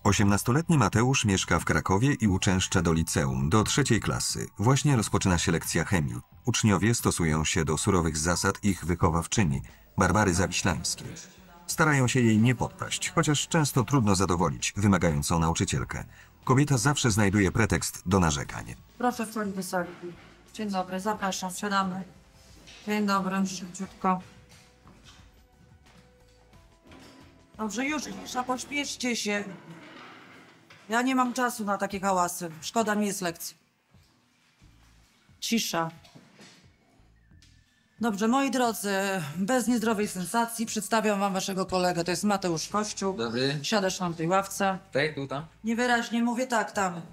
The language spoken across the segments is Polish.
18-letni Mateusz mieszka w Krakowie i uczęszcza do liceum, do 3. klasy. Właśnie rozpoczyna się lekcja chemii. Uczniowie stosują się do surowych zasad ich wychowawczyni, Barbary Zawiślańskiej. Starają się jej nie podpaść, chociaż często trudno zadowolić wymagającą nauczycielkę. Kobieta zawsze znajduje pretekst do narzekań. Proszę wchodzić do sali. Dzień dobry, zapraszam, siadamy. Dzień dobry, szybciutko. Dobrze, już, Misza, pośpieszcie się. Ja nie mam czasu na takie hałasy. Szkoda mi jest lekcji. Cisza. Dobrze, moi drodzy, bez niezdrowej sensacji przedstawiam wam waszego kolegę. To jest Mateusz Kościół. Dobry. Siadasz na tej ławce. Tak, tu, tam? Niewyraźnie mówię tak, tam.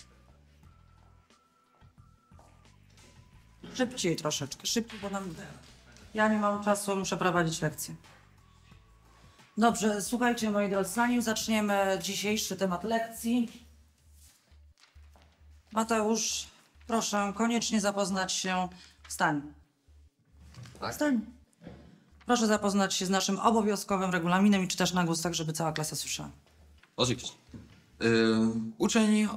Szybciej troszeczkę, szybciej, bo ja nie mam czasu, muszę prowadzić lekcję. Dobrze, słuchajcie moi drodzy, zanim zaczniemy dzisiejszy temat lekcji. Mateusz, proszę koniecznie zapoznać się, wstań. Tak. Wstań. Proszę zapoznać się z naszym obowiązkowym regulaminem i czytasz na głos tak, żeby cała klasa słyszała. Oczywiście. Uczeń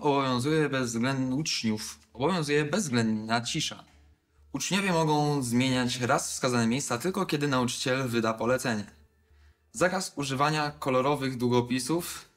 obowiązuje bezwzględna cisza. Uczniowie mogą zmieniać raz wskazane miejsca tylko kiedy nauczyciel wyda polecenie. Zakaz używania kolorowych długopisów,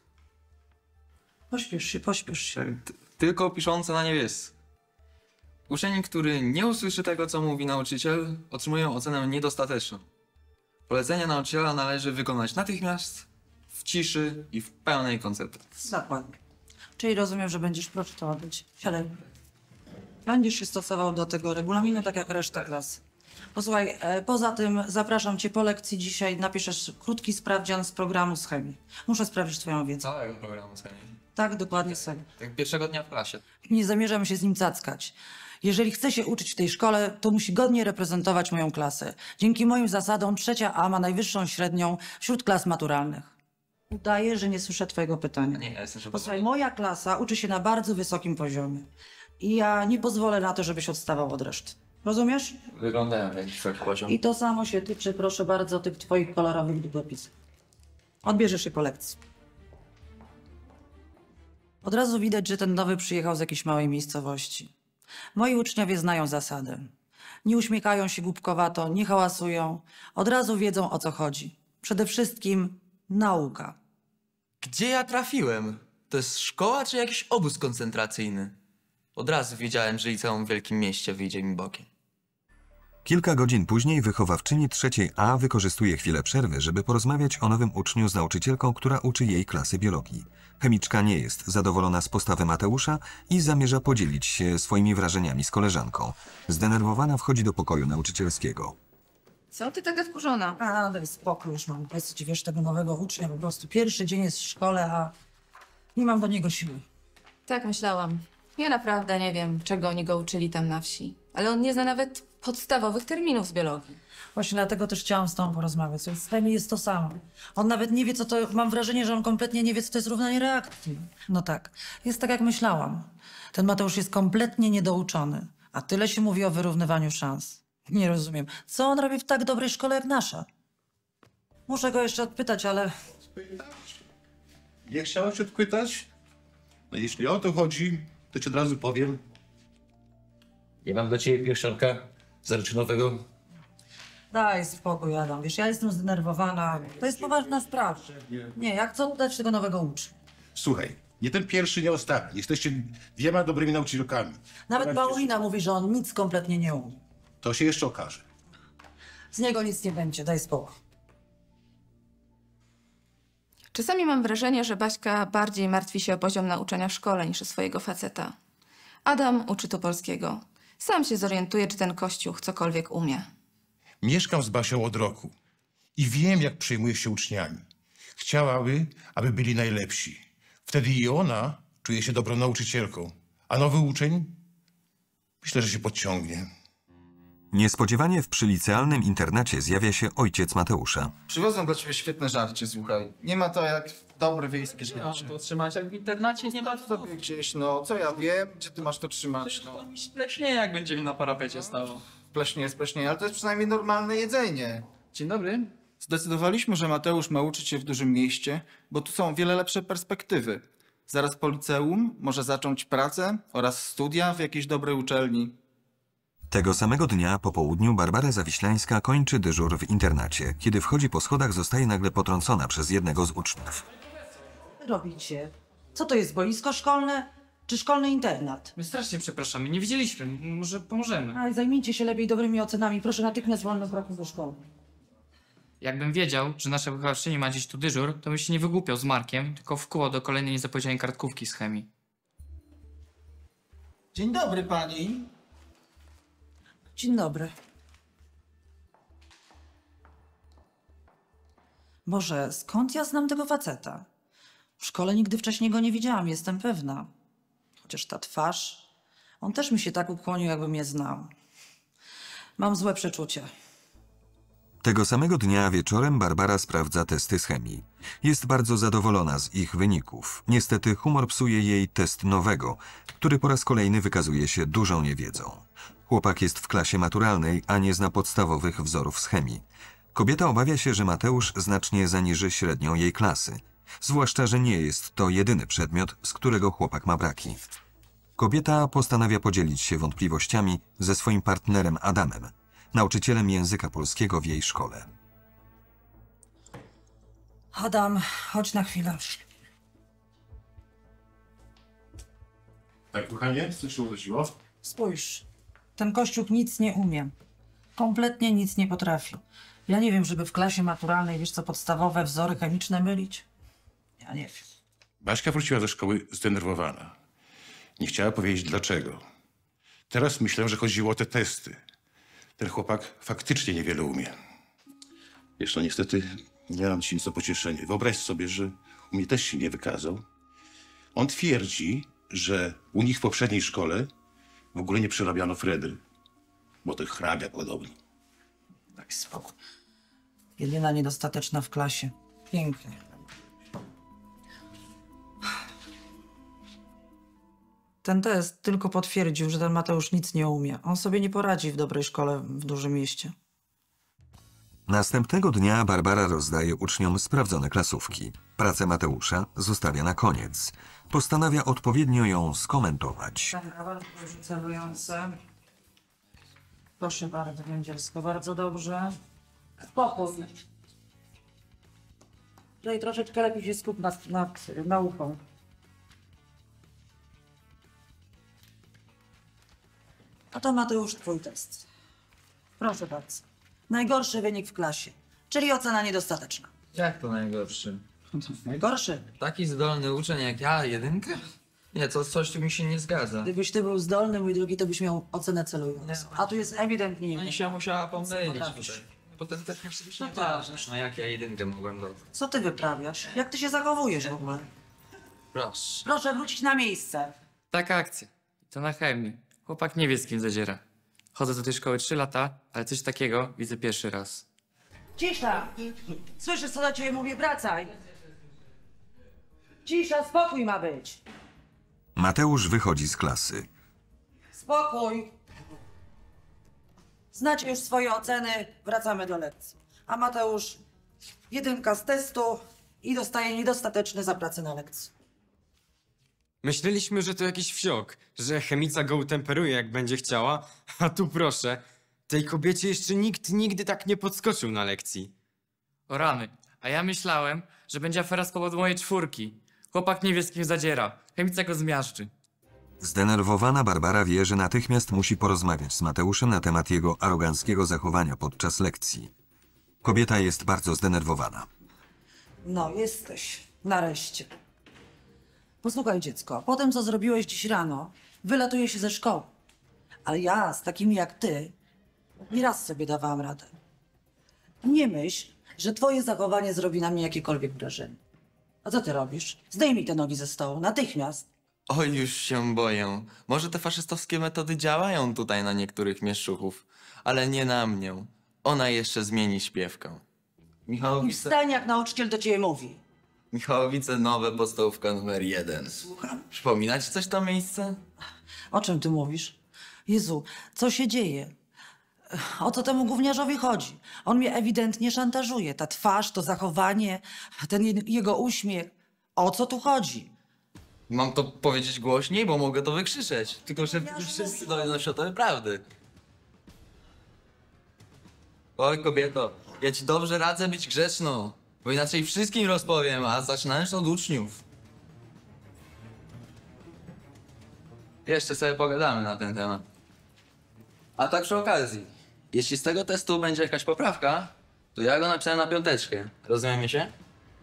Pośpiesz się. tylko piszące na niebiesko. Uczeń, który nie usłyszy tego, co mówi nauczyciel, otrzymuje ocenę niedostateczną. Polecenia nauczyciela należy wykonać natychmiast, w ciszy i w pełnej koncentracji. Dokładnie. Czyli rozumiem, że będziesz, proszę to odbyć. Siadaj. Będziesz się stosował do tego regulaminu, tak jak reszta klas. Posłuchaj, poza tym zapraszam cię po lekcji dzisiaj, napiszesz krótki sprawdzian z programu z chemii. Muszę sprawdzić twoją wiedzę. Całego programu z chemii. Tak, dokładnie z chemii. Tak pierwszego dnia w klasie. Nie zamierzam się z nim cackać. Jeżeli chce się uczyć w tej szkole, to musi godnie reprezentować moją klasę. Dzięki moim zasadom 3A ma najwyższą średnią wśród klas maturalnych. Udaję, że nie słyszę twojego pytania. Nie, ja jestem Posłuchaj, moja klasa uczy się na bardzo wysokim poziomie. I ja nie pozwolę na to, żebyś odstawał od reszty. Rozumiesz? Wyglądają jak wysoki poziom. I to samo się tyczy, proszę bardzo, tych twoich kolorowych długopisów. Odbierzesz je po lekcji. Od razu widać, że ten nowy przyjechał z jakiejś małej miejscowości. Moi uczniowie znają zasady. Nie uśmiechają się głupkowato, nie hałasują. Od razu wiedzą, o co chodzi. Przede wszystkim nauka. Gdzie ja trafiłem? To jest szkoła czy jakiś obóz koncentracyjny? Od razu wiedziałem, że liceum w wielkim mieście wyjdzie mi bokiem. Kilka godzin później wychowawczyni 3. A wykorzystuje chwilę przerwy, żeby porozmawiać o nowym uczniu z nauczycielką, która uczy jej klasy biologii. Chemiczka nie jest zadowolona z postawy Mateusza i zamierza podzielić się swoimi wrażeniami z koleżanką. Zdenerwowana wchodzi do pokoju nauczycielskiego. Co ty taka wkurzona? A, daj spokój już mam. Powiedz ci, wiesz, tego nowego ucznia, po prostu pierwszy dzień jest w szkole, a nie mam do niego siły. Tak myślałam. Ja naprawdę nie wiem, czego oni go uczyli tam na wsi. Ale on nie zna nawet podstawowych terminów z biologii. Właśnie dlatego też chciałam z tobą porozmawiać. Z chemii jest to samo. On nawet nie wie, co to... Mam wrażenie, że on kompletnie nie wie, co to jest równanie reakcji. No tak. Jest tak, jak myślałam. Ten Mateusz jest kompletnie niedouczony. A tyle się mówi o wyrównywaniu szans. Nie rozumiem. Co on robi w tak dobrej szkole jak nasza? Muszę go jeszcze odpytać, ale... Nie chciałaś odpytać? No jeśli o to chodzi, to ci od razu powiem. Nie mam dla ciebie pierścionka zaręczynowego. Daj spokój, Adam. Wiesz, ja jestem zdenerwowana. To jest poważna sprawa. Nie, jak co dać tego nowego ucznia? Słuchaj, nie ten pierwszy, nie ostatni. Jesteście dwiema dobrymi nauczycielkami. Nawet Paulina mówi, że on nic kompletnie nie umie. To się jeszcze okaże. Z niego nic nie będzie, daj spokój. Czasami mam wrażenie, że Baśka bardziej martwi się o poziom nauczania w szkole niż o swojego faceta. Adam uczy tu polskiego. Sam się zorientuje, czy ten kościół cokolwiek umie. Mieszkam z Basią od roku i wiem, jak przejmuje się uczniami. Chciałaby, aby byli najlepsi. Wtedy i ona czuje się dobrą nauczycielką. A nowy uczeń? Myślę, że się podciągnie. Niespodziewanie w przylicealnym internacie zjawia się ojciec Mateusza. Przywiozłem dla ciebie świetne żarcie, słuchaj. Nie ma to jak dobre wiejskie No, żarcie. to trzymać jak w internecie nie ma co. Sobie gdzieś, no, co ja wiem, gdzie ty masz to trzymać, no. To mi spleśnie, jak będzie mi na parapecie stało. Spleśnie, ale to jest przynajmniej normalne jedzenie. Dzień dobry. Zdecydowaliśmy, że Mateusz ma uczyć się w dużym mieście, bo tu są o wiele lepsze perspektywy. Zaraz po liceum może zacząć pracę oraz studia w jakiejś dobrej uczelni. Tego samego dnia po południu Barbara Zawiślańska kończy dyżur w internacie. Kiedy wchodzi po schodach, zostaje nagle potrącona przez jednego z uczniów. Robicie? Co to jest, boisko szkolne czy szkolny internat? My strasznie przepraszamy, nie widzieliśmy. Może pomożemy. Aj, zajmijcie się lepiej dobrymi ocenami. Proszę natychmiast wolno braku do szkoły. Jakbym wiedział, że nasza wychowawczyni ma dziś tu dyżur, to bym się nie wygłupiał z Markiem, tylko wkuło do kolejnej niezapowiedzianej kartkówki z chemii. Dzień dobry pani. Dzień dobry. Boże, skąd ja znam tego faceta? W szkole nigdy wcześniej go nie widziałam, jestem pewna. Chociaż ta twarz... On też mi się tak ukłonił, jakby mnie znał. Mam złe przeczucie. Tego samego dnia wieczorem Barbara sprawdza testy z chemii. Jest bardzo zadowolona z ich wyników. Niestety humor psuje jej test nowego, który po raz kolejny wykazuje się dużą niewiedzą. Chłopak jest w klasie maturalnej, a nie zna podstawowych wzorów z chemii. Kobieta obawia się, że Mateusz znacznie zaniży średnią jej klasy. Zwłaszcza, że nie jest to jedyny przedmiot, z którego chłopak ma braki. Kobieta postanawia podzielić się wątpliwościami ze swoim partnerem Adamem, nauczycielem języka polskiego w jej szkole. Adam, chodź na chwilę. Tak, kochanie? Coś się urodziło? Spójrz, ten kościół nic nie umie. Kompletnie nic nie potrafi. Ja nie wiem, żeby w klasie maturalnej, wiesz co, podstawowe wzory chemiczne mylić. Ja nie wiem. Baśka wróciła do szkoły zdenerwowana. Nie chciała powiedzieć dlaczego. Teraz myślę, że chodziło o te testy. Ten chłopak faktycznie niewiele umie. Wiesz, no niestety nie mam ci nic o pocieszenie. Wyobraź sobie, że u mnie też się nie wykazał. On twierdzi, że u nich w poprzedniej szkole w ogóle nie przerabiano Fredry. Bo to hrabia podobno. Daj spokój. Jedyna niedostateczna w klasie. Pięknie. Ten test tylko potwierdził, że ten Mateusz nic nie umie. On sobie nie poradzi w dobrej szkole w dużym mieście. Następnego dnia Barbara rozdaje uczniom sprawdzone klasówki. Pracę Mateusza zostawia na koniec. Postanawia odpowiednio ją skomentować. Celujące. Proszę bardzo, Wędziersko, bardzo dobrze. Spokój. Tutaj troszeczkę lepiej się skup nad nauką. A to Mateusz, twój test. Proszę bardzo. Najgorszy wynik w klasie, czyli ocena niedostateczna. Jak to najgorszy? Najgorszy? Taki zdolny uczeń jak ja, jedynkę? Nie, coś tu mi się nie zgadza. Gdybyś ty był zdolny, mój drogi, to byś miał ocenę celującą. A tu jest ewidentnie Pani nie. się musiała pomylić potrafisz? tutaj. Bo ten test oczywiście nie No tak. ważny. No jak ja jedynkę mogłem dostać? Co ty wyprawiasz? Jak ty się zachowujesz w ogóle? Proszę. Proszę wrócić na miejsce. Taka akcja. I to na chemii. Chłopak nie wie, z kim zadziera. Chodzę do tej szkoły 3 lata, ale coś takiego widzę pierwszy raz. Cisza! Słyszysz, co do ciebie mówię? Wracaj! Cisza, spokój ma być! Mateusz wychodzi z klasy. Spokój! Znacie już swoje oceny, wracamy do lekcji. A Mateusz, jedynka z testu i dostaje niedostateczny za pracę na lekcji. Myśleliśmy, że to jakiś wsiok, że chemica go utemperuje jak będzie chciała, a tu proszę, tej kobiecie jeszcze nikt nigdy tak nie podskoczył na lekcji. O rany. A ja myślałem, że będzie afera z powodu mojej 4. Chłopak nie wie, z kim zadziera. Chemica go zmiażdży. Zdenerwowana Barbara wie, że natychmiast musi porozmawiać z Mateuszem na temat jego aroganckiego zachowania podczas lekcji. Kobieta jest bardzo zdenerwowana. No, jesteś. Nareszcie. Posłuchaj, dziecko, po tym, co zrobiłeś dziś rano, wylatuję się ze szkoły. Ale ja z takimi jak ty nieraz sobie dawałam radę. Nie myśl, że twoje zachowanie zrobi na mnie jakiekolwiek wrażenie. A co ty robisz? Zdejmij te nogi ze stołu, natychmiast. Oj, już się boję. Może te faszystowskie metody działają tutaj na niektórych mieszczuchów, ale nie na mnie. Ona jeszcze zmieni śpiewkę. I Michałowice, wstań, jak nauczyciel do ciebie mówi. Michałowice nowe, podstawówka numer 1. Słucham. Przypomina ci coś to miejsce? O czym ty mówisz? Jezu, co się dzieje? O co temu gówniarzowi chodzi? On mnie ewidentnie szantażuje. Ta twarz, to zachowanie, ten jego uśmiech. O co tu chodzi? Mam to powiedzieć głośniej, bo mogę to wykrzyczeć. Tylko, że wszyscy dowiedzą się o tej prawdy. Oj, kobieto, ja ci dobrze radzę być grzeczną, bo inaczej wszystkim rozpowiem, a zaczynając od uczniów. Jeszcze sobie pogadamy na ten temat. A tak przy okazji, jeśli z tego testu będzie jakaś poprawka, to ja go napisałem na 5. Rozumiemy się?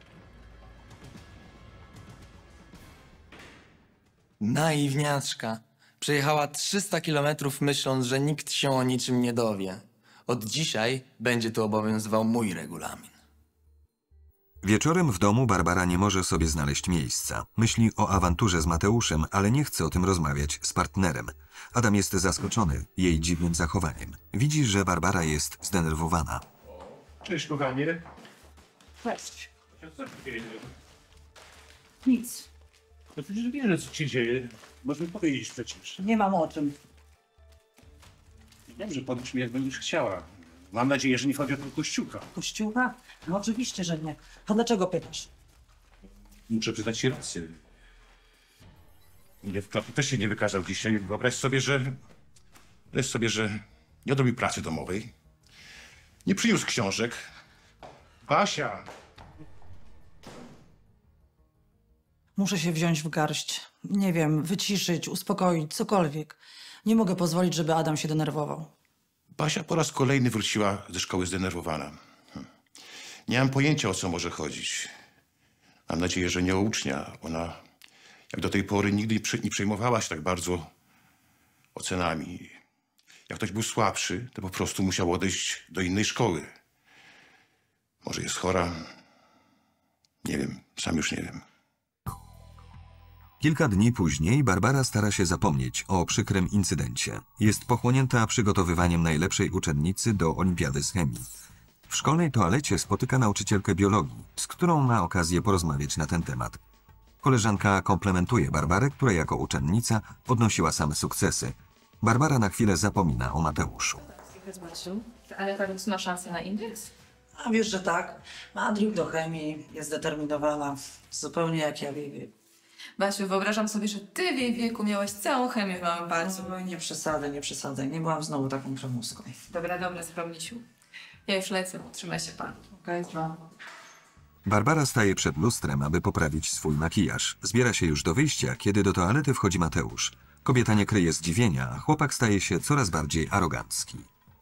Naiwniaczka. Przejechała 300 kilometrów myśląc, że nikt się o niczym nie dowie. Od dzisiaj będzie tu obowiązywał mój regulamin. Wieczorem w domu Barbara nie może sobie znaleźć miejsca. Myśli o awanturze z Mateuszem, ale nie chce o tym rozmawiać z partnerem. Adam jest zaskoczony jej dziwnym zachowaniem. Widzi, że Barbara jest zdenerwowana. Cześć, kochanie. Cześć. Co się dzieje? Nic. No przecież wiesz, co się dzieje. Możemy powiedzieć przecież. Nie mam o czym. Wiem, że powiesz mi, jak będziesz chciała. Mam nadzieję, że nie chodzi o tego kościółka. Kościółka? No oczywiście, że nie. A dlaczego pytasz? Muszę przyznać ci rację. Lew też się nie wykazał dzisiaj. Wyobraź sobie, że nie odrobił pracy domowej. Nie przyniósł książek. Basia! Muszę się wziąć w garść. Nie wiem, wyciszyć, uspokoić, cokolwiek. Nie mogę pozwolić, żeby Adam się denerwował. Basia po raz kolejny wróciła ze szkoły zdenerwowana. Nie mam pojęcia, o co może chodzić. Mam nadzieję, że nie o ucznia. Ona, jak do tej pory, nigdy nie przejmowała się tak bardzo ocenami. Jak ktoś był słabszy, to po prostu musiał odejść do innej szkoły. Może jest chora? Nie wiem, sam już nie wiem. Kilka dni później Barbara stara się zapomnieć o przykrym incydencie. Jest pochłonięta przygotowywaniem najlepszej uczennicy do olimpiady z chemii. W szkolnej toalecie spotyka nauczycielkę biologii, z którą ma okazję porozmawiać na ten temat. Koleżanka komplementuje Barbarę, która jako uczennica odnosiła same sukcesy. Barbara na chwilę zapomina o Mateuszu. Ale Karolus ma szansę na indeks? A wiesz, że tak. Ma druk do chemii, jest zdeterminowana. Zupełnie jak ja w jej wieku. Basiu, wyobrażam sobie, że ty w jej wieku miałeś całą chemię w małym palcu. No, nie przesadzaj, nie przesadzaj. Nie byłam znowu taką przemuską. Dobra, skromnisiu. Ja już lecę, trzymaj się pan. Okej, Barbara staje przed lustrem, aby poprawić swój makijaż. Zbiera się już do wyjścia, kiedy do toalety wchodzi Mateusz. Kobieta nie kryje zdziwienia, a chłopak staje się coraz bardziej arogancki.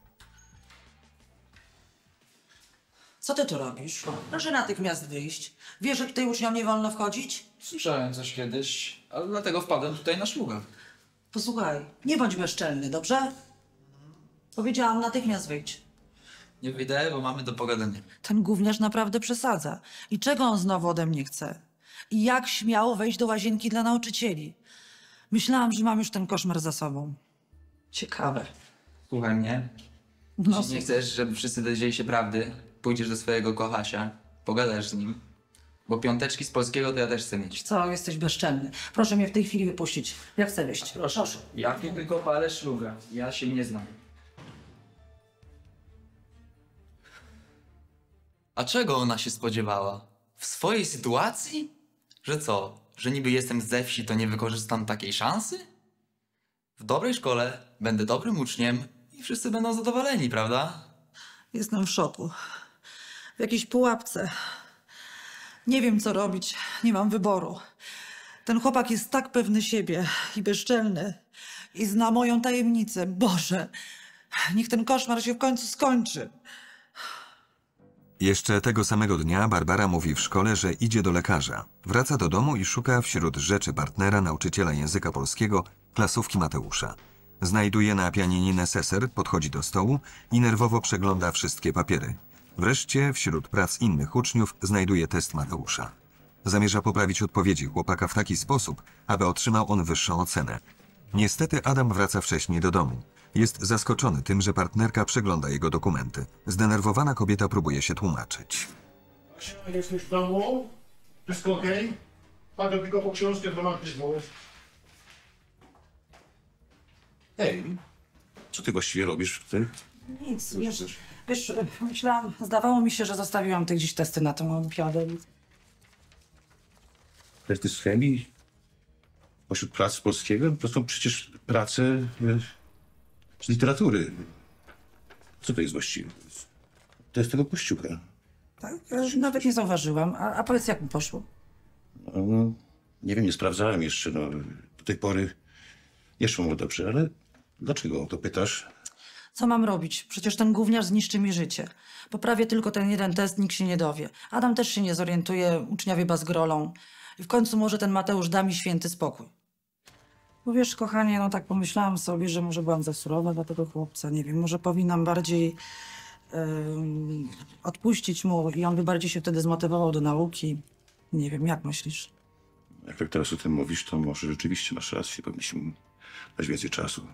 Co ty tu robisz? Proszę natychmiast wyjść. Wiesz, że tutaj uczniom nie wolno wchodzić? Słyszałem coś kiedyś, ale dlatego wpadłem tutaj na szlugach. Posłuchaj, nie bądź bezczelny, dobrze? Powiedziałam, natychmiast wyjdź. Nie wyjdę, bo mamy do pogadania. Ten gówniarz naprawdę przesadza. I czego on znowu ode mnie chce? I jak śmiało wejść do łazienki dla nauczycieli? Myślałam, że mam już ten koszmar za sobą. Ciekawe. Słuchaj mnie. No, Jeśli nie chcesz, żeby wszyscy dowiedzieli się prawdy, pójdziesz do swojego kochasia, pogadasz z nim. Bo 5 z polskiego to ja też chcę mieć. co, jesteś bezczelny. Proszę mnie w tej chwili wypuścić. Ja chcę wyjść. Proszę. Ja tylko palę szluga. Ja się nie znam. A czego ona się spodziewała? W swojej sytuacji? Że co? Że niby jestem ze wsi, to nie wykorzystam takiej szansy? W dobrej szkole będę dobrym uczniem i wszyscy będą zadowoleni, prawda? Jestem w szoku. W jakiejś pułapce. Nie wiem, co robić. Nie mam wyboru. Ten chłopak jest tak pewny siebie i bezczelny. I zna moją tajemnicę. Boże, niech ten koszmar się w końcu skończy. Jeszcze tego samego dnia Barbara mówi w szkole, że idzie do lekarza. Wraca do domu i szuka wśród rzeczy partnera, nauczyciela języka polskiego, klasówki Mateusza. Znajduje na pianinie neseser, podchodzi do stołu i nerwowo przegląda wszystkie papiery. Wreszcie wśród prac innych uczniów znajduje test Mateusza. Zamierza poprawić odpowiedzi chłopaka w taki sposób, aby otrzymał on wyższą ocenę. Niestety Adam wraca wcześniej do domu. Jest zaskoczony tym, że partnerka przegląda jego dokumenty. Zdenerwowana kobieta próbuje się tłumaczyć. Basia, jesteś w domu? Wszystko okej? Patrzę tylko po książkę do matryzmu. Ej, co ty właściwie robisz w tym? Nic, wiesz, myślałam, zdawało mi się, że zostawiłam te gdzieś testy na tę olimpiadę. Testy z chemii? Pośród prac z polskiego? To są przecież prace z literatury. Co to jest właściwie? To jest tego Kościucha. Tak, ja nawet nie zauważyłam. A powiedz, jak mu poszło? No, nie wiem, nie sprawdzałem jeszcze. No, do tej pory nie szło mu dobrze, ale dlaczego o to pytasz? Co mam robić? Przecież ten gówniarz zniszczy mi życie. Poprawię tylko ten jeden test, nikt się nie dowie. Adam też się nie zorientuje, uczniowie bazgrolą. I w końcu może ten Mateusz da mi święty spokój. Bo wiesz, kochanie, no tak pomyślałam sobie, że może byłam za surowa dla tego chłopca. Nie wiem, może powinnam bardziej odpuścić mu i on by bardziej się wtedy zmotywował do nauki. Nie wiem, jak myślisz? Jak tak teraz o tym mówisz, to może rzeczywiście masz rację. Powinniśmy mu dać więcej czasu.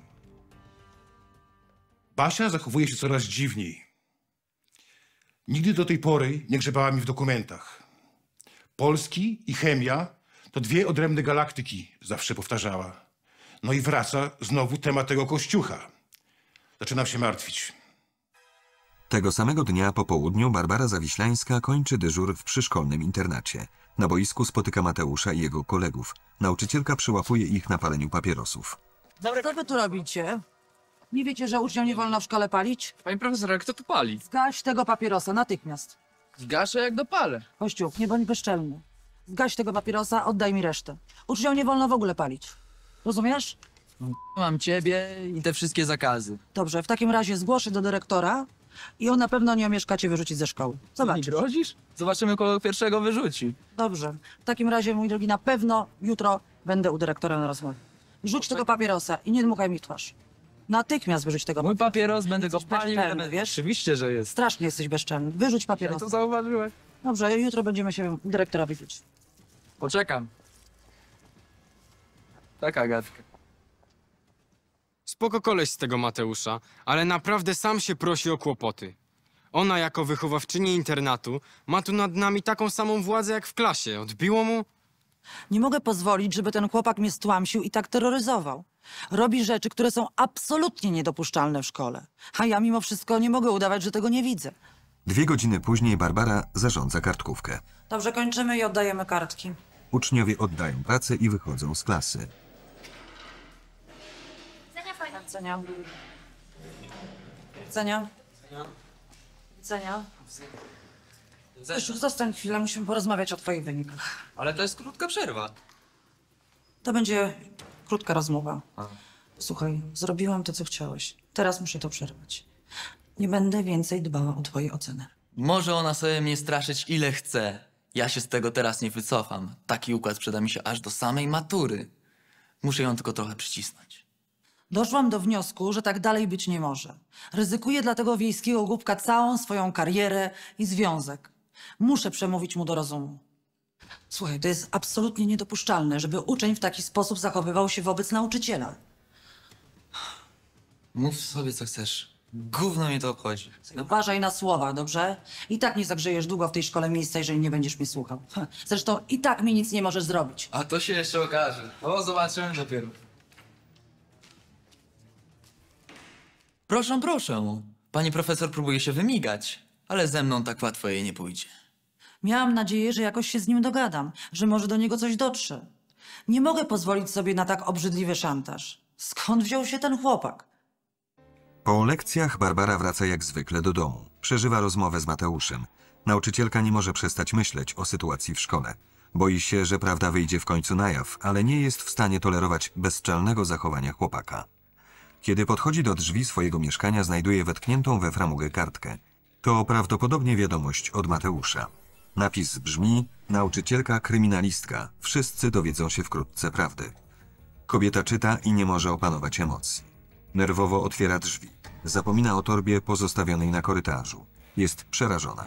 Basia zachowuje się coraz dziwniej. Nigdy do tej pory nie grzebała mi w dokumentach. Polski i chemia to dwie odrębne galaktyki, zawsze powtarzała. No i wraca znowu temat tego Kościucha. Zaczynam się martwić. Tego samego dnia po południu Barbara Zawiślańska kończy dyżur w przyszkolnym internacie. Na boisku spotyka Mateusza i jego kolegów. Nauczycielka przyłapuje ich na paleniu papierosów. Co wy tu robicie? Nie wiecie, że uczniom nie wolno w szkole palić? Pani profesor, kto tu pali? Zgaś tego papierosa natychmiast. Zgaszę jak dopalę. Kościół, nie bądź bezczelny. Zgaś tego papierosa, oddaj mi resztę. Uczniom nie wolno w ogóle palić. Rozumiesz? Mam ciebie i te wszystkie zakazy. Dobrze, w takim razie zgłoszę do dyrektora i on na pewno nie omieszka cię wyrzucić ze szkoły. Nie Zobaczysz. grozisz? Zobaczymy, kogo pierwszego wyrzuci. Dobrze. W takim razie, mój drogi, na pewno jutro będę u dyrektora na rozmowie. Rzuć tego papierosa i nie dmuchaj mi w twarz. Natychmiast wyrzuć tego Mój papierosa. papieros, będę go Jesteś palił. bezczelny, wiesz? Oczywiście, że jest. Strasznie jesteś bezczelny. Wyrzuć Jak papierosa. to zauważyłeś? Dobrze, jutro będziemy się u dyrektora widzieć. Poczekam. Tak, Agatka. Spoko koleś z tego Mateusza, ale naprawdę sam się prosi o kłopoty. Ona jako wychowawczyni internatu ma tu nad nami taką samą władzę jak w klasie. Odbiło mu? Nie mogę pozwolić, żeby ten chłopak mnie stłamsił i tak terroryzował. Robi rzeczy, które są absolutnie niedopuszczalne w szkole. A ja mimo wszystko nie mogę udawać, że tego nie widzę. 2 godziny później Barbara zarządza kartkówkę. Dobrze, kończymy i oddajemy kartki. Uczniowie oddają pracę i wychodzą z klasy. Widzenia. Widzenia. Widzenia. Kościół, zostań chwilę, musimy porozmawiać o twoich wynikach. Ale to jest krótka przerwa. To będzie krótka rozmowa. Słuchaj, zrobiłam to, co chciałeś. Teraz muszę to przerwać. Nie będę więcej dbała o twoje oceny. Może ona sobie mnie straszyć ile chce. Ja się z tego teraz nie wycofam. Taki układ przyda mi się aż do samej matury. Muszę ją tylko trochę przycisnąć. Doszłam do wniosku, że tak dalej być nie może. Ryzykuję dla tego wiejskiego głupka całą swoją karierę i związek. Muszę przemówić mu do rozumu. Słuchaj, to jest absolutnie niedopuszczalne, żeby uczeń w taki sposób zachowywał się wobec nauczyciela. Mów sobie co chcesz. Gówno mnie to obchodzi. Uważaj na słowa, dobrze? I tak nie zagrzejesz długo w tej szkole miejsca, jeżeli nie będziesz mnie słuchał. Zresztą i tak mi nic nie możesz zrobić. A to się jeszcze okaże. O, zobaczymy dopiero. Proszę, proszę. Pani profesor próbuje się wymigać, ale ze mną tak łatwo jej nie pójdzie. Miałam nadzieję, że jakoś się z nim dogadam, że może do niego coś dotrze. Nie mogę pozwolić sobie na tak obrzydliwy szantaż. Skąd wziął się ten chłopak? Po lekcjach Barbara wraca jak zwykle do domu. Przeżywa rozmowę z Mateuszem. Nauczycielka nie może przestać myśleć o sytuacji w szkole. Boi się, że prawda wyjdzie w końcu na jaw, ale nie jest w stanie tolerować bezczelnego zachowania chłopaka. Kiedy podchodzi do drzwi swojego mieszkania, znajduje wetkniętą we framugę kartkę. To prawdopodobnie wiadomość od Mateusza. Napis brzmi: nauczycielka kryminalistka. Wszyscy dowiedzą się wkrótce prawdy. Kobieta czyta i nie może opanować emocji. Nerwowo otwiera drzwi. Zapomina o torbie pozostawionej na korytarzu. Jest przerażona.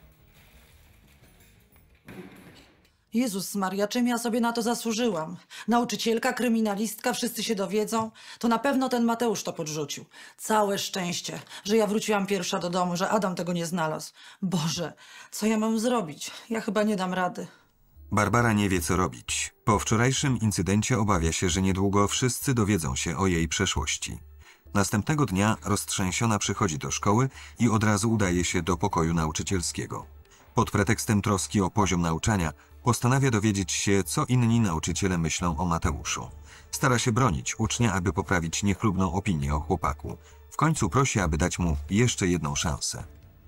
Jezus Maria, czym ja sobie na to zasłużyłam? Nauczycielka, kryminalistka, wszyscy się dowiedzą. To na pewno ten Mateusz to podrzucił. Całe szczęście, że ja wróciłam pierwsza do domu, że Adam tego nie znalazł. Boże, co ja mam zrobić? Ja chyba nie dam rady. Barbara nie wie, co robić. Po wczorajszym incydencie obawia się, że niedługo wszyscy dowiedzą się o jej przeszłości. Następnego dnia roztrzęsiona przychodzi do szkoły i od razu udaje się do pokoju nauczycielskiego. Pod pretekstem troski o poziom nauczania postanawia dowiedzieć się, co inni nauczyciele myślą o Mateuszu. Stara się bronić ucznia, aby poprawić niechlubną opinię o chłopaku. W końcu prosi, aby dać mu jeszcze jedną szansę.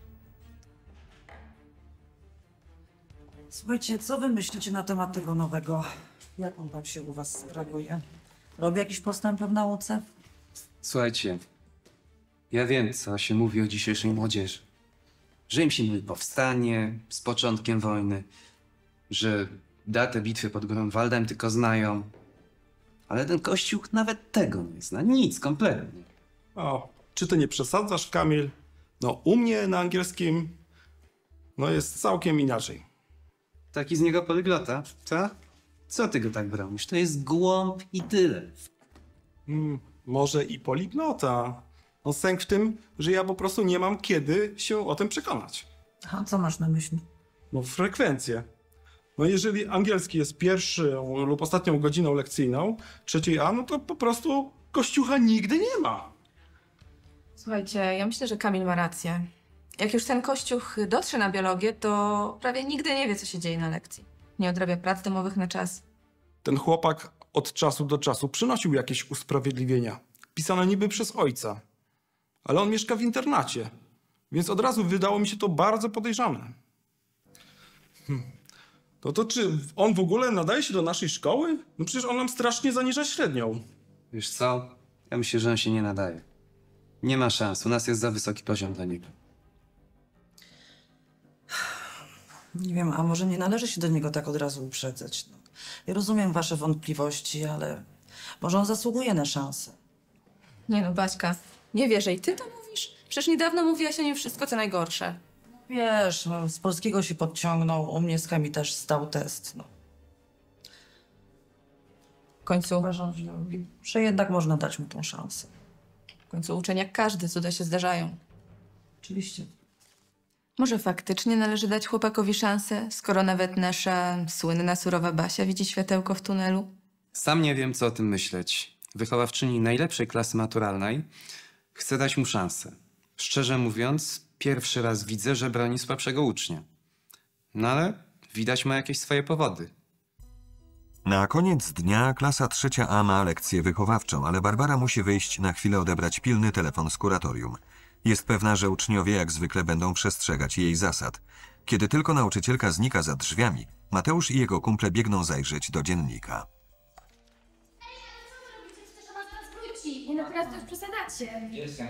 Słuchajcie, co wy myślicie na temat tego nowego? Jak on tam się u was sprawuje? Robi jakiś postęp w nauce? Słuchajcie, ja wiem, co się mówi o dzisiejszej młodzieży. Że im się myli powstanie z początkiem wojny, że datę bitwy pod Grunwaldem tylko znają. Ale ten Kościół nawet tego nie zna. Nic, kompletnie. O, czy ty nie przesadzasz, Kamil? No, u mnie na angielskim jest całkiem inaczej. Taki z niego polyglota, co? Co ty go tak bronisz? To jest głąb i tyle. Może i poliglota. No, sęk w tym, że ja po prostu nie mam kiedy się o tym przekonać. A co masz na myśli? No, frekwencję. No, jeżeli angielski jest pierwszą lub ostatnią godziną lekcyjną, trzeciej A, no to po prostu Kościucha nigdy nie ma. Słuchajcie, ja myślę, że Kamil ma rację. Jak już ten Kościuch dotrze na biologię, to prawie nigdy nie wie, co się dzieje na lekcji. Nie odrabia prac domowych na czas. Ten chłopak od czasu do czasu przynosił jakieś usprawiedliwienia, pisane niby przez ojca. Ale on mieszka w internacie, więc od razu wydało mi się to bardzo podejrzane. To czy on w ogóle nadaje się do naszej szkoły? No przecież on nam strasznie zaniża średnią. Wiesz co? Ja myślę, że on się nie nadaje. Nie ma szans. U nas jest za wysoki poziom dla niego. Nie wiem, a może nie należy się do niego tak od razu uprzedzać. No. Ja rozumiem wasze wątpliwości, ale może on zasługuje na szansę. Nie no, Baśka, nie wierzę. I ty to mówisz? Przecież niedawno mówiłaś o nim wszystko, co najgorsze. Wiesz, no, z polskiego się podciągnął, u mnie z chemii też stał test. No. W końcu, Uważam, że jednak można dać mu tą szansę. w końcu uczeń jak każdy, cuda się zdarzają. Oczywiście. Może faktycznie należy dać chłopakowi szansę, skoro nawet nasza słynna surowa Basia widzi światełko w tunelu? Sam nie wiem, co o tym myśleć. Wychowawczyni najlepszej klasy maturalnej chce dać mu szansę. Szczerze mówiąc, pierwszy raz widzę, że broni słabszego ucznia. No ale widać ma jakieś swoje powody. Na koniec dnia klasa 3A ma lekcję wychowawczą, ale Barbara musi wyjść na chwilę odebrać pilny telefon z kuratorium. Jest pewna, że uczniowie jak zwykle będą przestrzegać jej zasad. Kiedy tylko nauczycielka znika za drzwiami, Mateusz i jego kumple biegną zajrzeć do dziennika. Nie no, teraz to już przesadzacie.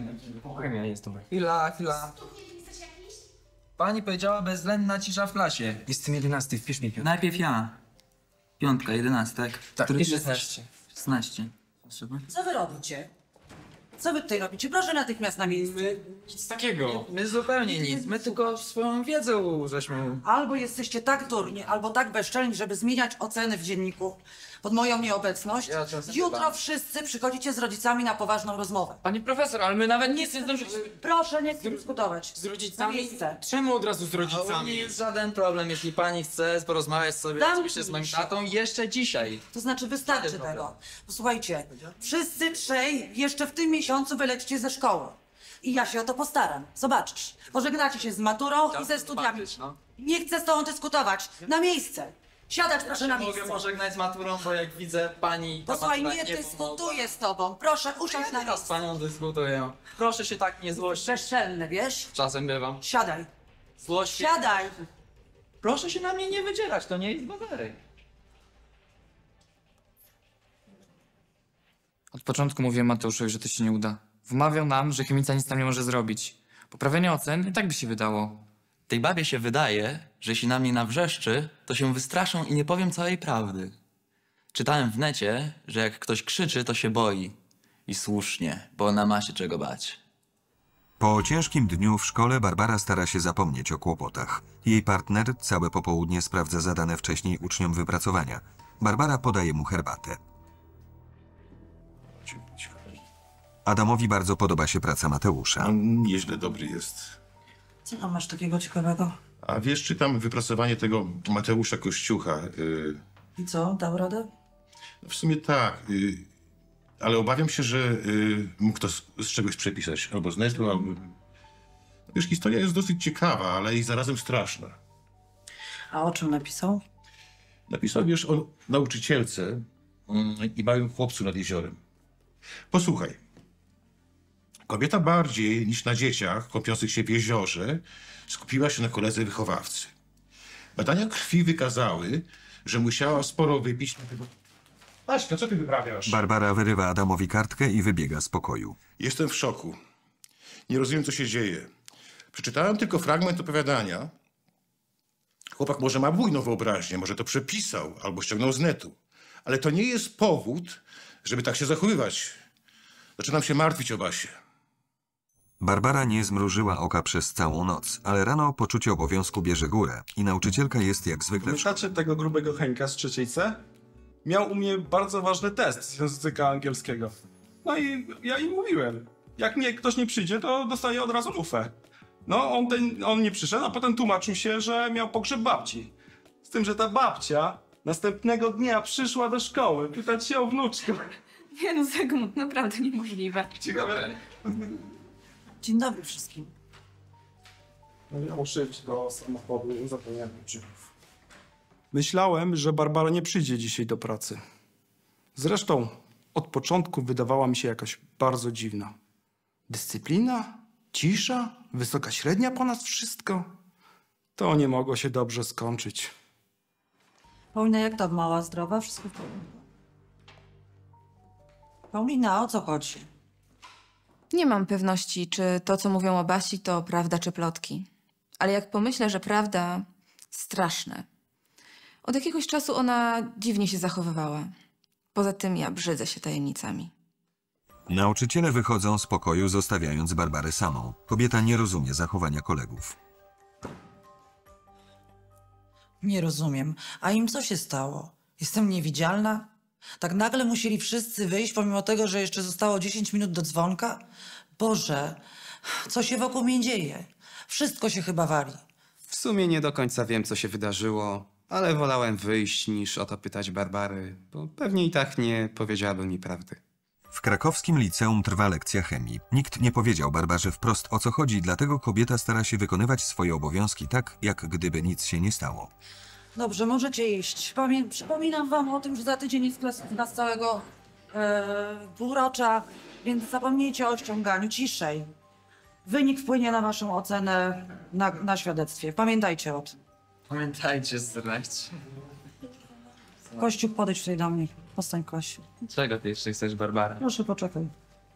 Chwila. Pani powiedziała bezwzględna cisza w klasie. Jestem 11, wpisz mi piątkę. Najpierw ja. 5, 11. Tak, Który i ty jesteś? 16. 16. Proszę. Co wy robicie? Co wy tutaj robicie? Proszę natychmiast na miejsce. Nic takiego. My zupełnie nic. My tylko swoją wiedzę żeśmy... Albo jesteście tak durni, albo tak bezczelni, żeby zmieniać oceny w dzienniku pod moją nieobecność. Ja czasem Jutro chyba- wszyscy przychodzicie z rodzicami na poważną rozmowę. Pani profesor, ale my nawet nic nie zdążyliśmy Proszę nie dyskutować. z Na rodzicami. miejsce. Czemu od razu z To nie rodzicami? jest żaden problem, jeśli pani chce porozmawiać sobie Zamknij oczywiście z moim się. tatą jeszcze dzisiaj. To znaczy wystarczy Dobra. tego. Posłuchajcie, wszyscy trzej jeszcze w tym miesiącu wylecicie ze szkoły. I ja się o to postaram. Zobaczysz. Pożegnacie się z maturą i ze studiami. Zobaczysz, no. Nie chcę z tobą dyskutować. Na miejsce. Siadać proszę na Mogę miejsce. pożegnać z maturą, bo jak widzę pani... ta Posłuchaj, matura nie pomogła. dyskutuję z tobą. Proszę usiąść na Teraz z miejsce. panią dyskutuję. Proszę się tak nie złościć. Bezczelny, wiesz? Czasem bywam. Siadaj. Złość. Siadaj. Proszę się na mnie nie wydzierać, to nie jest bawery. Od początku mówiłem Mateuszowi, że to się nie uda. Wmawiał nam, że chemica nic nam nie może zrobić. Poprawienie ocen i tak by się wydało. Tej babie się wydaje, że jeśli na mnie nawrzeszczy, to się wystraszą i nie powiem całej prawdy. Czytałem w necie, że jak ktoś krzyczy, to się boi. I słusznie, bo ona ma się czego bać. Po ciężkim dniu w szkole Barbara stara się zapomnieć o kłopotach. Jej partner całe popołudnie sprawdza zadane wcześniej uczniom wypracowania. Barbara podaje mu herbatę. Adamowi bardzo podoba się praca Mateusza. On nieźle dobry jest. Co tam masz takiego ciekawego? A wiesz, czytam wypracowanie tego Mateusza Kościucha. I co, dał radę? W sumie tak. ale obawiam się, że mógł to z czegoś przepisać. Albo z netu, albo... Wiesz, historia jest dosyć ciekawa, ale i zarazem straszna. A o czym napisał? Napisał, wiesz, o nauczycielce i małym chłopcu nad jeziorem. Posłuchaj. Kobieta bardziej niż na dzieciach kąpiących się w jeziorze skupiła się na koledze wychowawcy. Badania krwi wykazały, że musiała sporo wypić. Aśka, co ty wyprawiasz? Barbara wyrywa Adamowi kartkę i wybiega z pokoju. Jestem w szoku. Nie rozumiem, co się dzieje. Przeczytałem tylko fragment opowiadania. Chłopak może ma bujną wyobraźnię, może to przepisał albo ściągnął z netu. Ale to nie jest powód, żeby tak się zachowywać. Zaczynam się martwić o Basię. Barbara nie zmrużyła oka przez całą noc, ale rano poczucie obowiązku bierze górę i nauczycielka jest jak zwykle w szkole. Pamiętacie tego grubego Henka z 3. C? Miał u mnie bardzo ważny test z języka angielskiego. No i ja im mówiłem, jak mnie ktoś nie przyjdzie, to dostaje od razu lufę. No, on nie przyszedł, a potem tłumaczył się, że miał pogrzeb babci. Z tym, że ta babcia następnego dnia przyszła do szkoły pytać się o wnuczkę. Nie no, Zygmunt, naprawdę niemożliwe. Ciekawe. Dzień dobry wszystkim. No ja muszę iść do samochodu, zapomniałem kluczyków. Myślałem, że Barbara nie przyjdzie dzisiaj do pracy. Zresztą od początku wydawała mi się jakaś bardzo dziwna. Dyscyplina, cisza, wysoka średnia ponad wszystko. To nie mogło się dobrze skończyć. Paulina, jak tam mała, zdrowa? Wszystko w porządku? Paulina, o co chodzi? Nie mam pewności, czy to, co mówią o Basi, to prawda czy plotki. Ale jak pomyślę, że prawda, straszne. Od jakiegoś czasu ona dziwnie się zachowywała. Poza tym ja brzydzę się tajemnicami. Nauczyciele wychodzą z pokoju, zostawiając Barbarę samą. Kobieta nie rozumie zachowania kolegów. Nie rozumiem. A im co się stało? Jestem niewidzialna? Tak nagle musieli wszyscy wyjść, pomimo tego, że jeszcze zostało 10 minut do dzwonka? Boże, co się wokół mnie dzieje? Wszystko się chyba wali. W sumie nie do końca wiem, co się wydarzyło, ale wolałem wyjść, niż o to pytać Barbary, bo pewnie i tak nie powiedziałaby mi prawdy. W krakowskim liceum trwa lekcja chemii. Nikt nie powiedział Barbarze wprost, o co chodzi, dlatego kobieta stara się wykonywać swoje obowiązki tak, jak gdyby nic się nie stało. Dobrze, możecie iść. Przypominam wam o tym, że za tydzień jest nas całego półrocza, więc zapomnijcie o ściąganiu. Ciszej. Wynik wpłynie na waszą ocenę na świadectwie. Pamiętajcie o tym. Pamiętajcie, zdradźcie. Kościół, podejdź tutaj do mnie. Postań, Kosiu. Czego ty jeszcze chcesz, Barbara? Proszę, poczekaj.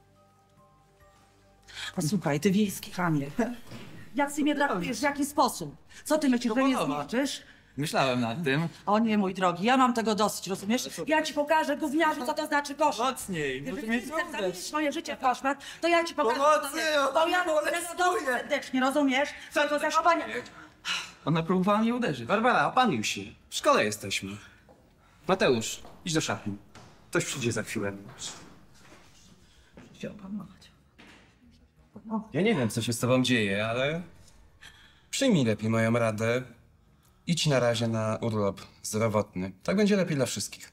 Posłuchaj, ty wiejski chamie. Jak ty mnie traktujesz, w jaki sposób? Co ty myślisz, że mnie zniszczysz? Myślałem nad tym. O nie, mój drogi, ja mam tego dosyć, rozumiesz? Ja ci pokażę, gówniarzu, co to znaczy koszmar. Mocniej, Jeżeli chcesz zamienić moje życie w koszmar, to ja ci pokażę, co to jest. Bo ja mam tego dosyć serdecznie, rozumiesz? Twojego zachowania. Ona próbowała mnie uderzyć. Barbara, opanuj się. W szkole jesteśmy. Mateusz, idź do szatni. Ktoś przyjdzie za chwilę. Się opanować. Ja nie wiem, co się z tobą dzieje, ale przyjmij lepiej moją radę. Idź na razie na urlop zdrowotny. Tak będzie lepiej dla wszystkich.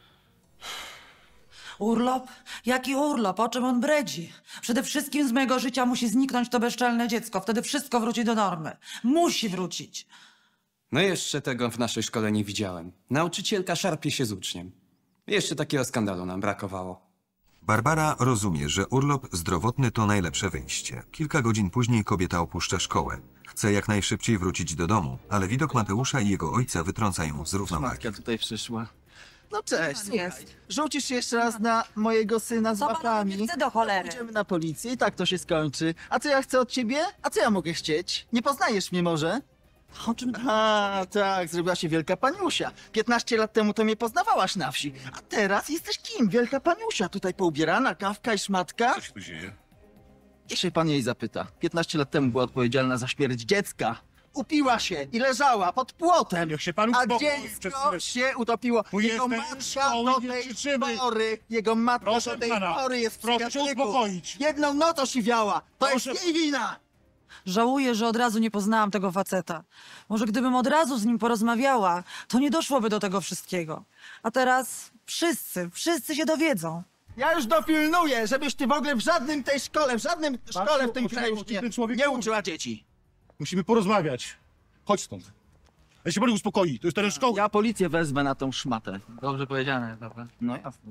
Urlop? Jaki urlop? O czym on bredzi? Przede wszystkim z mojego życia musi zniknąć to bezczelne dziecko. Wtedy wszystko wróci do normy. Musi wrócić. No jeszcze tego w naszej szkole nie widziałem. Nauczycielka szarpie się z uczniem. Jeszcze takiego skandalu nam brakowało. Barbara rozumie, że urlop zdrowotny to najlepsze wyjście. Kilka godzin później kobieta opuszcza szkołę. Chce jak najszybciej wrócić do domu, ale widok Mateusza i jego ojca wytrącają z równowagi. Matka tutaj przyszła. No cześć, słuchaj. Rzucisz się jeszcze raz na mojego syna z łapami. Chcę do cholery. Pójdziemy na policję i tak to się skończy. A co ja chcę od ciebie? A co ja mogę chcieć? Nie poznajesz mnie może? O czym ty? A, tak, zrobiła się wielka paniusia. 15 lat temu to mnie poznawałaś na wsi. A teraz jesteś kim? Wielka paniusia. Tutaj poubierana, kawka i szmatka. Co się tu dzieje? Niech się pan jej zapyta. 15 lat temu była odpowiedzialna za śmierć dziecka. Upiła się i leżała pod płotem. Niech się pan A uspokoi. dziecko się utopiło. Jego matka do tej pory, jego matka do tej pory jest w Proszę się psychiatryku. uspokoić. Jedną notą siwiała. To jest jej wina. Żałuję, że od razu nie poznałam tego faceta. Może gdybym od razu z nim porozmawiała, to nie doszłoby do tego wszystkiego. A teraz wszyscy się dowiedzą. Ja już dopilnuję, żebyś ty w ogóle w żadnym tej szkole, w żadnym szkole w tym kraju nie uczyła dzieci. Musimy porozmawiać. Chodź stąd. Ja się pani uspokoi, to jest teren szkoły. Ja policję wezmę na tą szmatę. Dobrze powiedziane, dobra. No jasne.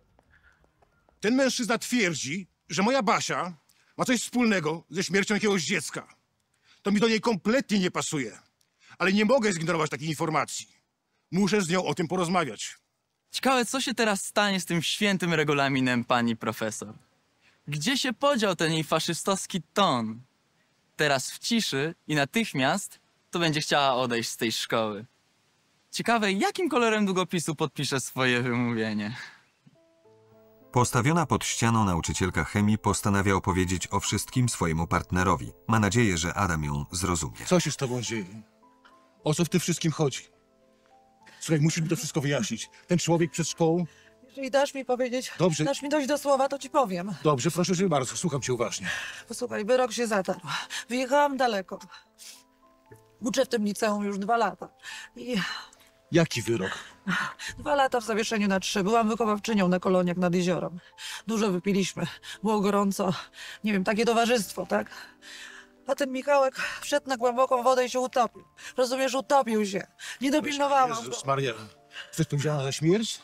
Ten mężczyzna twierdzi, że moja Basia ma coś wspólnego ze śmiercią jakiegoś dziecka. To mi do niej kompletnie nie pasuje. Ale nie mogę zignorować takiej informacji. Muszę z nią o tym porozmawiać. Ciekawe, co się teraz stanie z tym świętym regulaminem, pani profesor? Gdzie się podział ten jej faszystowski ton? Teraz w ciszy i natychmiast to będzie chciała odejść z tej szkoły. Ciekawe, jakim kolorem długopisu podpisze swoje wymówienie. Postawiona pod ścianą nauczycielka chemii postanawia opowiedzieć o wszystkim swojemu partnerowi. Ma nadzieję, że Adam ją zrozumie. Co się z tobą dzieje? O co w tym wszystkim chodzi? Słuchaj, musisz mi to wszystko wyjaśnić. Ten człowiek przed szkołą... Jeżeli dasz mi powiedzieć, Dobrze. dasz mi dojść do słowa, to ci powiem. Dobrze, proszę cię bardzo, słucham cię uważnie. Posłuchaj, wyrok się zatarł. Wyjechałam daleko. Uczę w tym liceum już 2 lata. I Jaki wyrok? 2 lata w zawieszeniu na 3. Byłam wychowawczynią na koloniach nad jeziorem. Dużo wypiliśmy. Było gorąco. Nie wiem, takie towarzystwo, tak? A ten Michałek wszedł na głęboką wodę i się utopił. Rozumiesz, utopił się. Nie dopilnowałam go. Jezus Maria, ty odpowiedzialna za śmierć?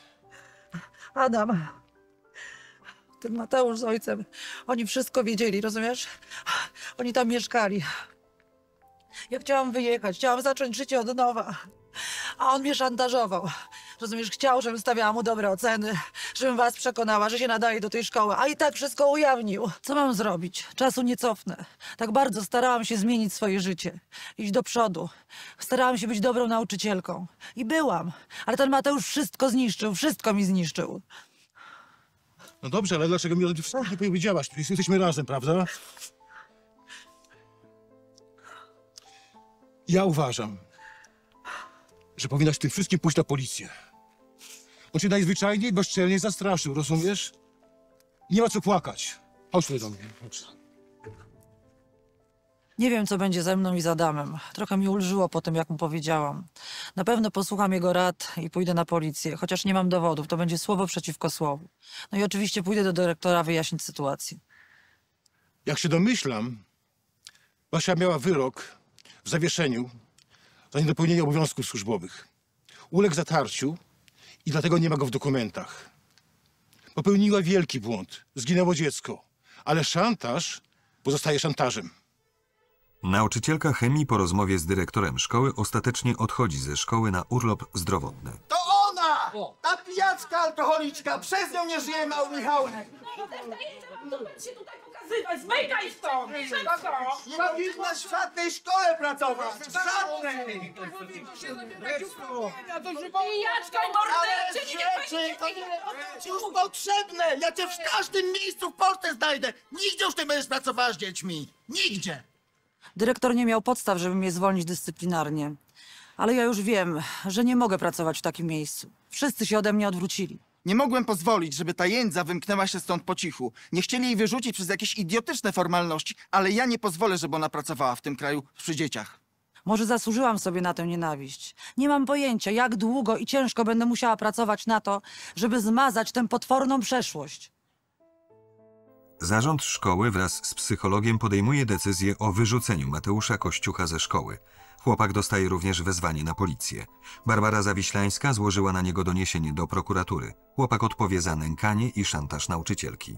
Adam, ten Mateusz z ojcem, oni wszystko wiedzieli, rozumiesz? Oni tam mieszkali. Ja chciałam wyjechać, chciałam zacząć życie od nowa, a on mnie szantażował. Rozumiesz, chciał, żebym stawiała mu dobre oceny, żebym was przekonała, że się nadaje do tej szkoły, a i tak wszystko ujawnił. Co mam zrobić? Czasu nie cofnę. Tak bardzo starałam się zmienić swoje życie, iść do przodu. Starałam się być dobrą nauczycielką. I byłam, ale ten Mateusz wszystko zniszczył, wszystko mi zniszczył. No dobrze, ale dlaczego mi o tym wszystkim nie powiedziałaś? Jesteśmy razem, prawda? Ja uważam, że powinnaś tym wszystkim pójść na policję. On cię najzwyczajniej bezczelnie zastraszył, rozumiesz? Nie ma co płakać. Chodź tutaj do mnie. Chodź. Nie wiem, co będzie ze mną i z Adamem. Trochę mi ulżyło po tym, jak mu powiedziałam. Na pewno posłucham jego rad i pójdę na policję, chociaż nie mam dowodów. To będzie słowo przeciwko słowu. No i oczywiście pójdę do dyrektora wyjaśnić sytuację. Jak się domyślam, Basia miała wyrok w zawieszeniu za niedopełnienie obowiązków służbowych. Uległ zatarciu i dlatego nie ma go w dokumentach. Popełniła wielki błąd. Zginęło dziecko. Ale szantaż pozostaje szantażem. Nauczycielka chemii po rozmowie z dyrektorem szkoły ostatecznie odchodzi ze szkoły na urlop zdrowotny. To ona! Ta pijaczka alkoholiczka! Przez nią nie żyje mały Michałek! się tutaj pokazywać, zmykaj stąd! Nie powinnaś w żadnej szkole pracować! W żadnej! Pijaczka i Ale morderczy! rzeczy, to nie już potrzebne! Ja cię w każdym miejscu w Polsce znajdę! Nigdzie już nie będziesz pracowała z dziećmi! Nigdzie! Dyrektor nie miał podstaw, żeby mnie zwolnić dyscyplinarnie. Ale ja już wiem, że nie mogę pracować w takim miejscu. Wszyscy się ode mnie odwrócili. Nie mogłem pozwolić, żeby ta jędza wymknęła się stąd po cichu. Nie chcieli jej wyrzucić przez jakieś idiotyczne formalności, ale ja nie pozwolę, żeby ona pracowała w tym kraju przy dzieciach. Może zasłużyłam sobie na tę nienawiść. Nie mam pojęcia, jak długo i ciężko będę musiała pracować na to, żeby zmazać tę potworną przeszłość. Zarząd szkoły wraz z psychologiem podejmuje decyzję o wyrzuceniu Mateusza Kościucha ze szkoły. Chłopak dostaje również wezwanie na policję. Barbara Zawiślańska złożyła na niego doniesienie do prokuratury. Chłopak odpowie za nękanie i szantaż nauczycielki.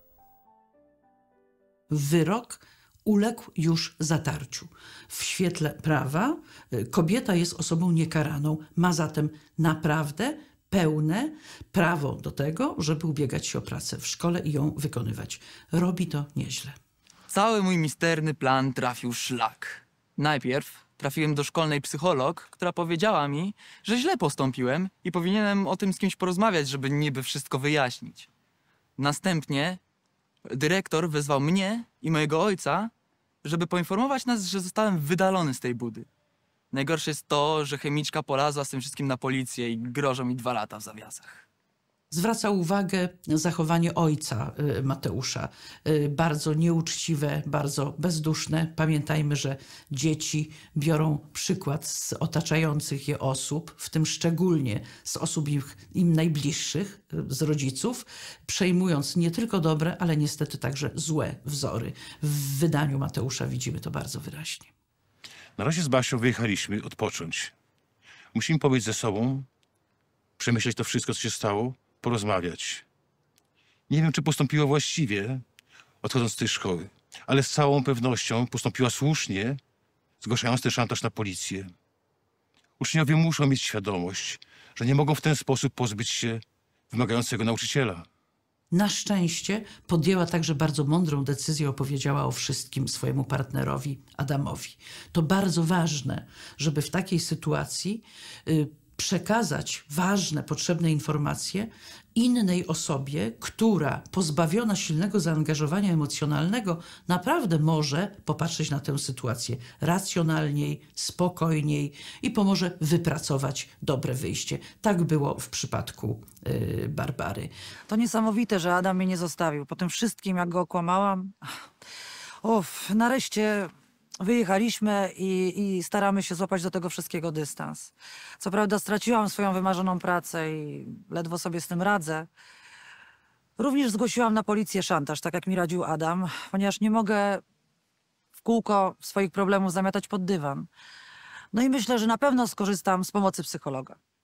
Wyrok uległ już zatarciu. W świetle prawa kobieta jest osobą niekaraną, ma zatem naprawdę pełne prawo do tego, żeby ubiegać się o pracę w szkole i ją wykonywać. Robi to nieźle. Cały mój misterny plan trafił szlak. Najpierw trafiłem do szkolnej psycholog, która powiedziała mi, że źle postąpiłem i powinienem o tym z kimś porozmawiać, żeby niby wszystko wyjaśnić. Następnie dyrektor wezwał mnie i mojego ojca, żeby poinformować nas, że zostałem wydalony z tej budy. Najgorsze jest to, że chemiczka polazła z tym wszystkim na policję i grożą mi 2 lata w zawiasach. Zwraca uwagę na zachowanie ojca Mateusza. Bardzo nieuczciwe, bardzo bezduszne. Pamiętajmy, że dzieci biorą przykład z otaczających je osób, w tym szczególnie z osób im najbliższych, z rodziców, przejmując nie tylko dobre, ale niestety także złe wzory. W wydaniu Mateusza widzimy to bardzo wyraźnie. Na razie z Basią wyjechaliśmy odpocząć. Musimy pobyć ze sobą, przemyśleć to wszystko, co się stało, porozmawiać. Nie wiem, czy postąpiła właściwie, odchodząc z tej szkoły, ale z całą pewnością postąpiła słusznie, zgłaszając ten szantaż na policję. Uczniowie muszą mieć świadomość, że nie mogą w ten sposób pozbyć się wymagającego nauczyciela. Na szczęście podjęła także bardzo mądrą decyzję, opowiedziała o wszystkim swojemu partnerowi Adamowi. To bardzo ważne, żeby w takiej sytuacji przekazać ważne, potrzebne informacje innej osobie, która pozbawiona silnego zaangażowania emocjonalnego naprawdę może popatrzeć na tę sytuację racjonalniej, spokojniej i pomoże wypracować dobre wyjście. Tak było w przypadku Barbary. To niesamowite, że Adam mnie nie zostawił. Po tym wszystkim, jak go okłamałam. Nareszcie wyjechaliśmy i staramy się złapać do tego wszystkiego dystans. Co prawda straciłam swoją wymarzoną pracę i ledwo sobie z tym radzę. Również zgłosiłam na policję szantaż, tak jak mi radził Adam, ponieważ nie mogę w kółko swoich problemów zamiatać pod dywan. No i myślę, że na pewno skorzystam z pomocy psychologa.